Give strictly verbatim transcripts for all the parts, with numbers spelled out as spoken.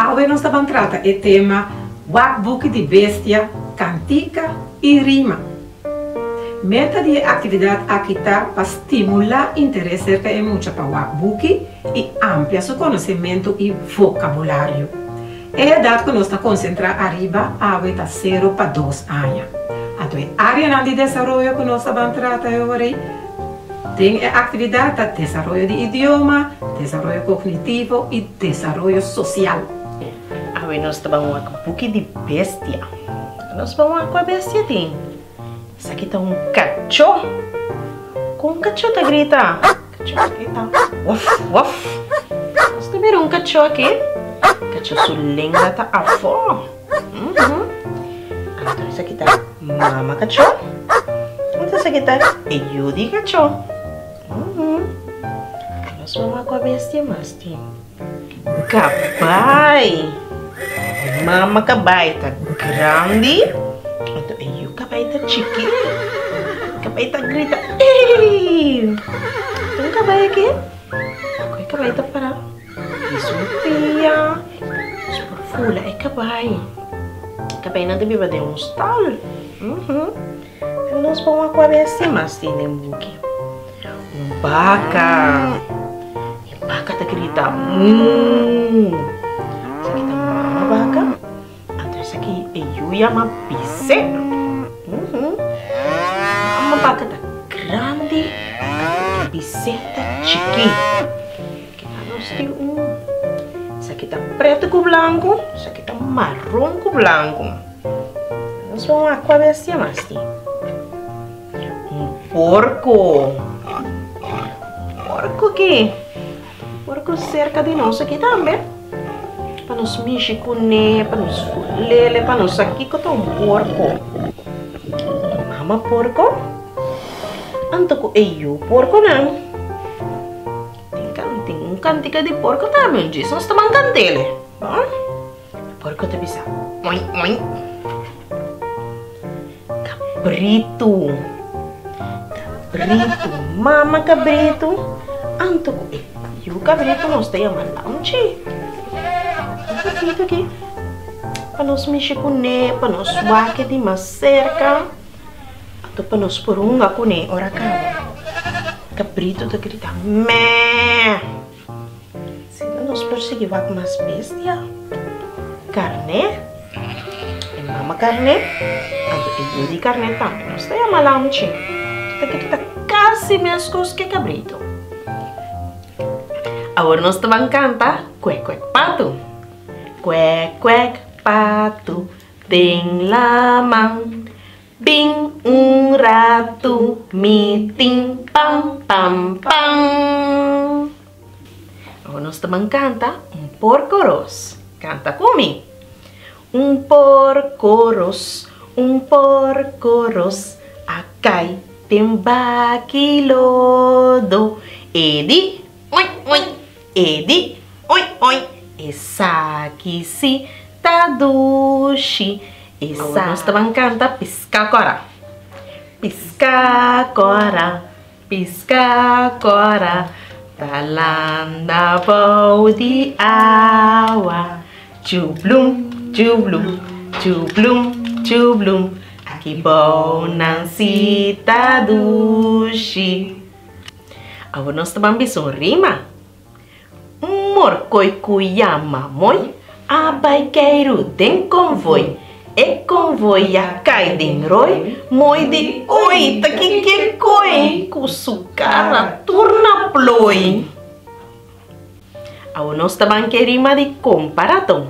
Hoy nos estaban trata el tema wakboek de bestia, cantica y rima. Meta de actividad aquí está para estimular interés cerca de mucho para wakboek y ampliar su conocimiento y vocabulario. Es edad que nos está concentrada arriba a cero para dos años. Entonces, área de desarrollo que nos estaban tratando hoy, tiene actividad de desarrollo de idioma, desarrollo cognitivo y desarrollo social. Hoy nós vamos a um pouquinho de bestia. Nós vamos com a bestia tem. Isso aqui tá um cachorro. Com um cachorro tá grita. Cachorro grita. Waf, waf. Você vê um cachorro aqui? Cachorro sua língua tá afora. Uhum. Então isso aqui tá mama cachorro. Então isso aqui tá eu de cachorro. Uhum. Nós vamos com a bestia mais tem. Cabai. Mama kabay tá grande. Ito ay yung kabay tá chiqui. Kabay tá grita. Ei! Yung kabay aqui. Ako ay kabay tá para. Isso pia. Super fula ay kabay. Kabay na tabi ba de um stall? Uhum. Nós vamos com a bestia mas tem buki. Um vaca. Yung vaca tá grita. Mmm. Vaca. Atrás aqui eu ia uma pisse. Uhum. Uma vaca tá grande. A pisse tá chiqui. Aqui nós temos um. Isso aqui tá preto com branco. Isso aqui tá marrom com branco. Nós vamos com a bestia mais tem. Um porco. Porco aqui. Porco cerca de nós aqui também. Para nos mexer com ele, para nos lele, para nos aqui que tá um porco. Mama porco? Anto ko eu porco não. Tem can tem um cantica de porco também, diz. Nós estamos cantele. Bom? Porco te bisa. Oi, oi. Cabrito. Cabrito. Mama cabrito. Anto ko eu cabrito nós te chamamos lanche. Aqui, aqui. Para nós mexer com ele, para nós suar de mais cerca. Até para nós pôr um com ele. Ora cá. Cabrito está gritando. Mé. Se nós perseguir com mais bestia. Carne. E mama carne. E eu de carne também. Nós temos uma lanche. Está gritando quase mesmo coisas que cabrito. Agora nós estamos cantando. Cuec, cuec, pato. Quack, quack, pato tem lamang, bing um rato, mitim, pam, pam, pam. Agora nós também canta um porco-rosso. Canta comigo. Um porco-rosso, um porco-rosso, acai tem baquilodo. Edi, oi, oi, edi, oi, oi. Essa aqui se tá duche. Essa nós também canta pisca-cora. Pisca-cora, pisca-cora. Talanda bowl de água. Tchublum, tchublum, tchublum, tchublum. Que bom não se tá duche. Agora nós também vamos rima. Morcoi cuyama moi, abaiqueiro tem convoi, e convoi a cai den roi, moi de oi, tá que que coi, cusucara turna ploi. Ao nós também querima de comparatom.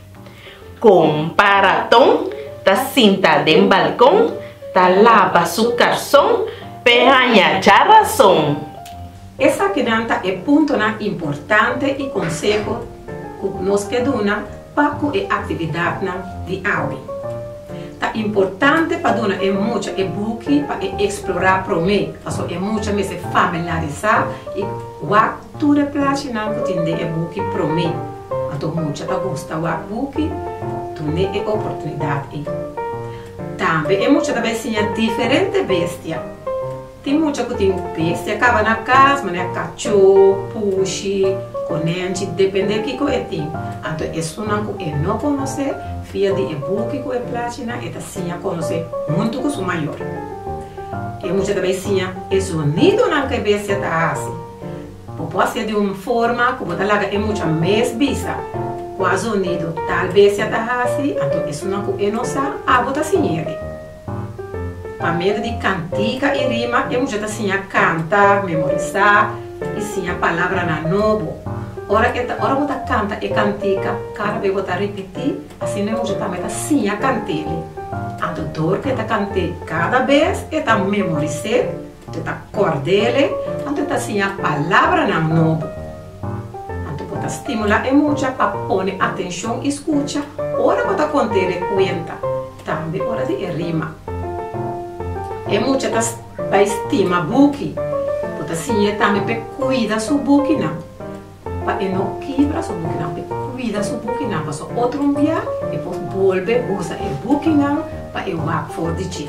Comparatom, tá cinta de balcão, tá lava su garçom, perranha charração. Essa criança é ponto importante e consejo que nos queduna para a atividade de aula. É importante para dar é muito é book para explorar para mim, então é muito me se familiarizar e o tudo place não que tem é book para mim. Então muito tá gosta o book, tu ne é oportunidade. Também é muito da besinha diferente bestia. Tem muita que tem bestia, acaba na casa, mas é cachorro, puxi, conente, depende que que é tem. Então, isso não é não conhecer, via de e-book que é plágina, é assim a conhecer muito com o maior. E muitas vezes sim, é sonido na cabeça tá assim. Pode ser de uma forma que você laga é muito mais vista. Com o sonido, talvez tá assim, então isso não é nossa, a você assim ele. Para meio de cantica e rima, é muito assim a cantar, memorizar, e sim a palavra na novo. Ora que ora você canta e cantica, cada vez você repetir, assim não é muito também assim a cantele. Então dor que tá cante cada vez e tá memorizar, você tá cordele, então tá assim a palavra na novo. Então você estimular é muito para pôr atenção e escuta. Ora você conter conta, também hora de rima. É muito para estima buki, porque assim é também para cuidar do buki não, para não quebrar o buki não, para cuidar do buki não, para só outro dia e depois volver usar o buki não para eu vá for de ti.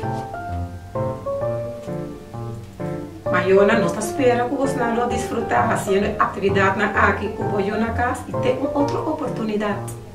Mas eu não estou esperando que você não desfrutar fazendo atividade na aqui com o na casa e ter uma outra oportunidade.